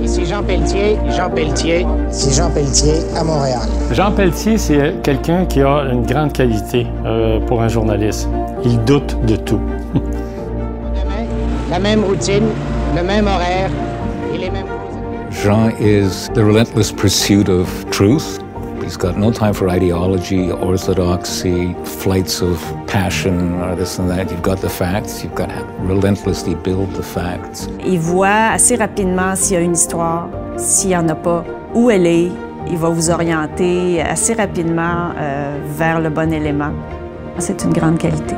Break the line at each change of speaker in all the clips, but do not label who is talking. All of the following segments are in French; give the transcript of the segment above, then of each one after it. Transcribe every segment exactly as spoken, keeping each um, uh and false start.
Ici Jean Pelletier, Jean Pelletier.
Ici Jean Pelletier, à Montréal.
Jean Pelletier, c'est quelqu'un qui a une grande qualité euh, pour un journaliste. Il doute de tout.
Demain, la même routine, le même horaire et les mêmes causes.
Jean is the relentless pursuit of truth. He's got no time for ideology, orthodoxy, flights of passion, or this and that. You've got the facts. You've got to relentlessly build the facts.
Il voit assez rapidement s'il y a une histoire, s'il n'y en a pas, où elle est. Il va vous orienter assez rapidement euh, vers le bon élément. C'est une grande qualité.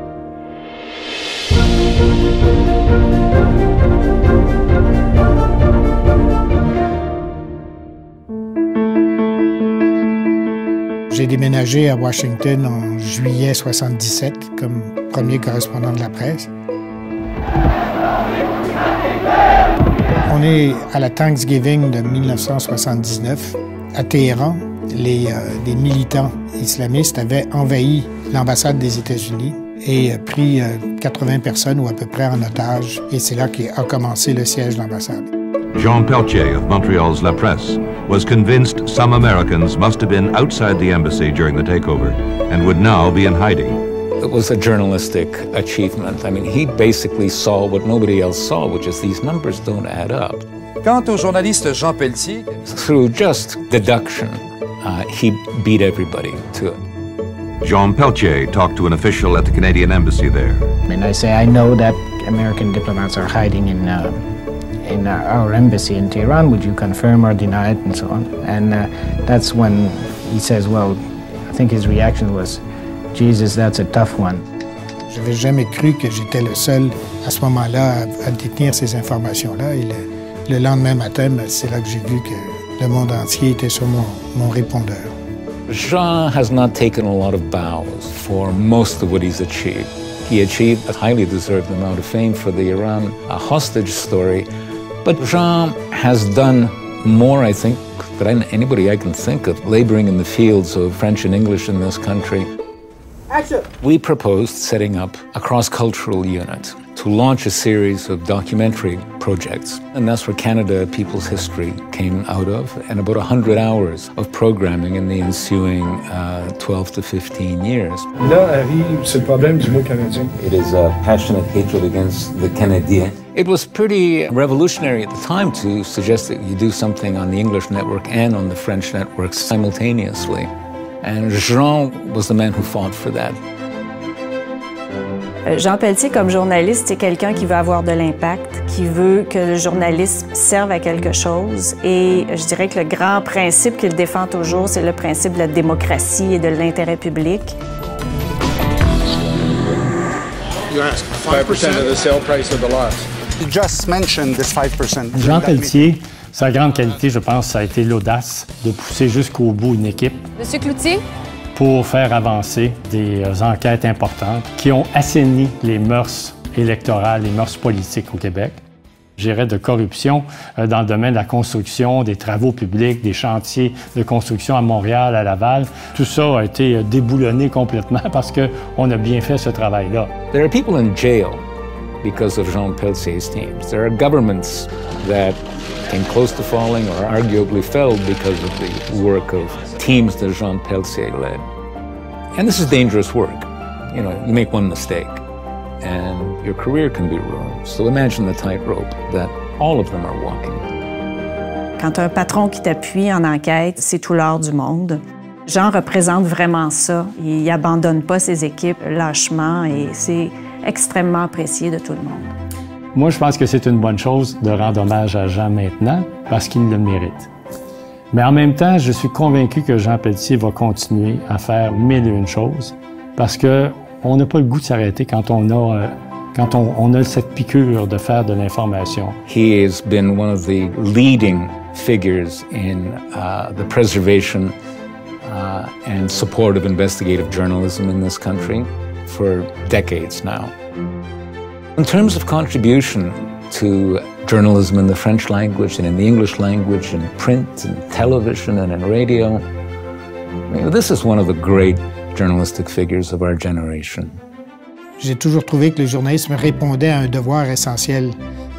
J'ai déménagé à Washington en juillet soixante-dix-sept comme premier correspondant de la presse. On est à la Thanksgiving de mille neuf cent soixante-dix-neuf. À Téhéran, les, euh, des militants islamistes avaient envahi l'ambassade des États-Unis et euh, pris euh, quatre-vingts personnes ou à peu près en otage. Et c'est là qu'a commencé le siège de l'ambassade.
Jean Pelletier of Montreal's La Presse was convinced some Americans must have been outside the embassy during the takeover and would now be in hiding.
It was a journalistic achievement. I mean, he basically saw what nobody else saw, which is these numbers don't add up.
Quant au journaliste Jean Pelletier,
through just deduction, uh, he beat everybody to it.
Jean Pelletier talked to an official at the Canadian embassy there.
And I say, I know that American diplomats are hiding in uh, in uh, our embassy in Tehran. Would you confirm or deny it, and so on? And uh, that's when he says, well, I think his reaction was, Jesus, that's a tough one.
Je n'avais jamais cru que j'étais le seul à ce moment-là à, à détenir ces informations-là. Et le, le lendemain matin, c'est là que j'ai vu que le monde entier était sur mon, mon répondeur.
Jean has not taken a lot of bows for most of what he's achieved. He achieved a highly deserved amount of fame for the Iran a hostage story. But Jean has done more, I think, than anybody I can think of, laboring in the fields of French and English in this country.
Action.
We proposed setting up a cross-cultural unit to launch a series of documentary projects. And that's where Canada People's History came out of, and about one hundred hours of programming in the ensuing uh, twelve to fifteen years.
Là arrive ce problème du mot canadien.
It is a passionate hatred against the Canadiens. It was pretty revolutionary at the time to suggest that you do something on the English network and on the French network simultaneously. And Jean was the man who fought for that.
Jean Pelletier, comme journaliste, c'est quelqu'un qui veut avoir de l'impact, qui veut que le journalisme serve à quelque chose. Et je dirais que le grand principe qu'il défend toujours, c'est le principe de la démocratie et de l'intérêt public.
You asked five percent of the sale price of the lot.
You just mentioned this five percent.
Jean Pelletier, sa grande qualité, je pense, ça a été l'audace de pousser jusqu'au bout une équipe.
Monsieur Cloutier?
Pour faire avancer des enquêtes importantes qui ont assaini les mœurs électorales, les mœurs politiques au Québec. J'irais de corruption dans le domaine de la construction, des travaux publics, des chantiers de construction à Montréal, à Laval. Tout ça a été déboulonné complètement parce qu'on a bien fait ce travail-là.
There are people in jail because of Jean Pelletier's teams. There are governments that came close to falling or arguably fell because of the work of teams that Jean Pelletier led. And this is dangerous work. You know, you make one mistake and your career can be ruined. So imagine the tightrope that all of them are walking.
Quand un patron qui t'appuie en enquête, c'est tout l'or du monde. Jean représente vraiment ça. Il n'abandonne pas ses équipes lâchement et c'est extrêmement apprécié de tout le monde.
Moi, je pense que c'est une bonne chose de rendre hommage à Jean maintenant parce qu'il le mérite. Mais en même temps, je suis convaincu que Jean Pelletier va continuer à faire mille et une choses parce qu'on n'a pas le goût de s'arrêter quand on a, euh, quand on, on a cette piqûre de faire de l'information.
He has been one of the leading figures in uh, the preservation uh, and support of investigative journalism in this country for decades now. In terms of contribution to journalism in the French language and in the English language, in print and television and in radio, I mean, this is one of the great journalistic figures of our generation.
J'ai toujours trouvé que le journalisme répondait à un devoir essentiel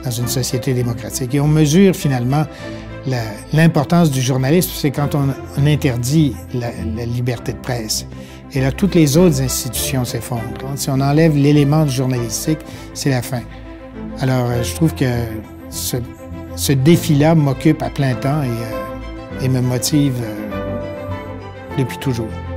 dans une société démocratique. Et on mesure finalement l'importance du journalisme, c'est quand on, on interdit la, la liberté de presse. Et là, toutes les autres institutions s'effondrent. Si on enlève l'élément du journalistique, c'est la fin. Alors, je trouve que ce, ce défi-là m'occupe à plein temps et, euh, et me motive euh, depuis toujours.